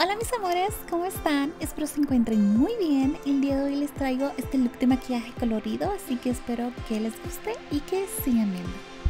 Hola mis amores, ¿cómo están? Espero se encuentren muy bien. El día de hoy les traigo este look de maquillaje colorido, así que espero que les guste y que sigan viendo.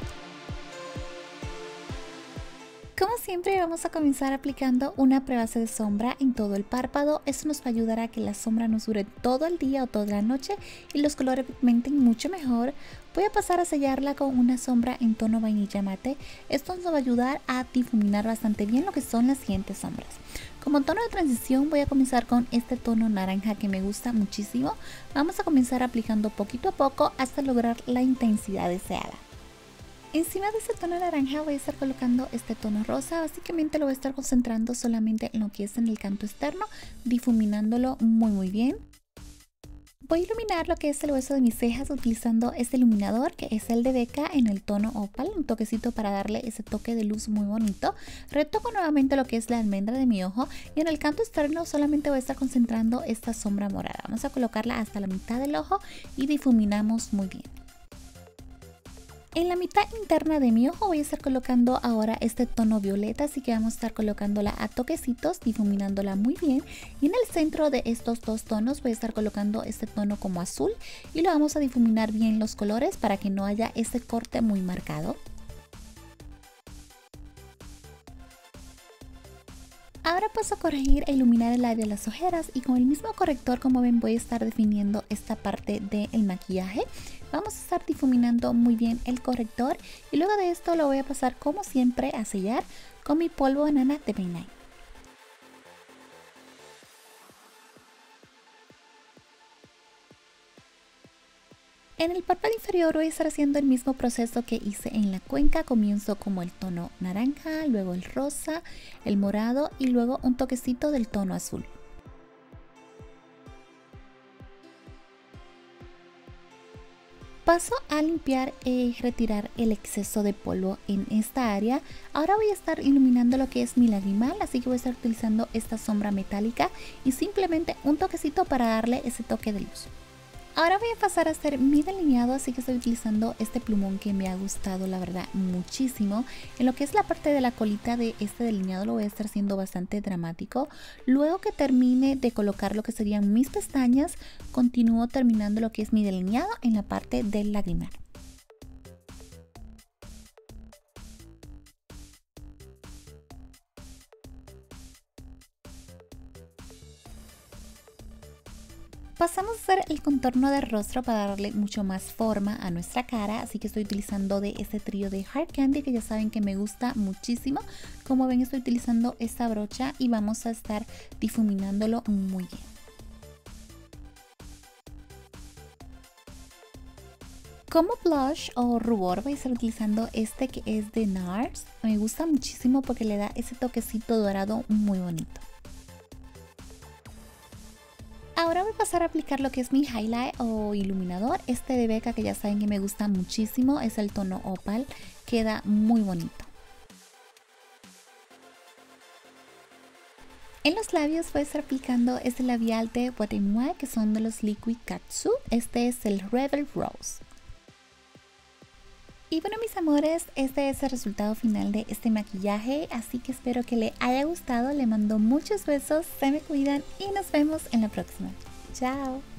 Como siempre vamos a comenzar aplicando una prebase de sombra en todo el párpado. Esto nos va a ayudar a que la sombra nos dure todo el día o toda la noche y los colores pigmenten mucho mejor. Voy a pasar a sellarla con una sombra en tono vainilla mate. Esto nos va a ayudar a difuminar bastante bien lo que son las siguientes sombras. Como tono de transición voy a comenzar con este tono naranja que me gusta muchísimo. Vamos a comenzar aplicando poquito a poco hasta lograr la intensidad deseada. Encima de este tono naranja voy a estar colocando este tono rosa. Básicamente lo voy a estar concentrando solamente en lo que es en el canto externo, difuminándolo muy bien. Voy a iluminar lo que es el hueso de mis cejas utilizando este iluminador que es el de Becca en el tono opal, un toquecito para darle ese toque de luz muy bonito. Retoco nuevamente lo que es la almendra de mi ojo y en el canto externo solamente voy a estar concentrando esta sombra morada. Vamos a colocarla hasta la mitad del ojo y difuminamos muy bien. En la mitad interna de mi ojo voy a estar colocando ahora este tono violeta, así que vamos a estar colocándola a toquecitos, difuminándola muy bien. Y en el centro de estos dos tonos voy a estar colocando este tono como azul y lo vamos a difuminar bien los colores para que no haya este corte muy marcado. Ahora paso a corregir e iluminar el área de las ojeras y con el mismo corrector, como ven, voy a estar definiendo esta parte del maquillaje. Vamos a estar difuminando muy bien el corrector y luego de esto lo voy a pasar como siempre a sellar con mi polvo banana de Bay 9. En el párpado inferior voy a estar haciendo el mismo proceso que hice en la cuenca. Comienzo como el tono naranja, luego el rosa, el morado y luego un toquecito del tono azul. Paso a limpiar y retirar el exceso de polvo en esta área. Ahora voy a estar iluminando lo que es mi lagrimal, así que voy a estar utilizando esta sombra metálica y simplemente un toquecito para darle ese toque de luz. Ahora voy a pasar a hacer mi delineado, así que estoy utilizando este plumón que me ha gustado la verdad muchísimo. En lo que es la parte de la colita de este delineado lo voy a estar haciendo bastante dramático. Luego que termine de colocar lo que serían mis pestañas, continúo terminando lo que es mi delineado en la parte del lagrimal. Pasamos a hacer el contorno de rostro para darle mucho más forma a nuestra cara, así que estoy utilizando de este trío de Hard Candy que ya saben que me gusta muchísimo. Como ven, estoy utilizando esta brocha y vamos a estar difuminándolo muy bien. Como blush o rubor voy a estar utilizando este que es de NARS. Me gusta muchísimo porque le da ese toquecito dorado muy bonito. Ahora voy a pasar a aplicar lo que es mi highlight o iluminador. Este de Becca que ya saben que me gusta muchísimo, es el tono opal, queda muy bonito. En los labios voy a estar aplicando este labial de Wet n Wild que son de los Liquid Katsu. Este es el Rebel Rose. Y bueno mis amores, este es el resultado final de este maquillaje, así que espero que le haya gustado, le mando muchos besos, se me cuidan y nos vemos en la próxima. Chao.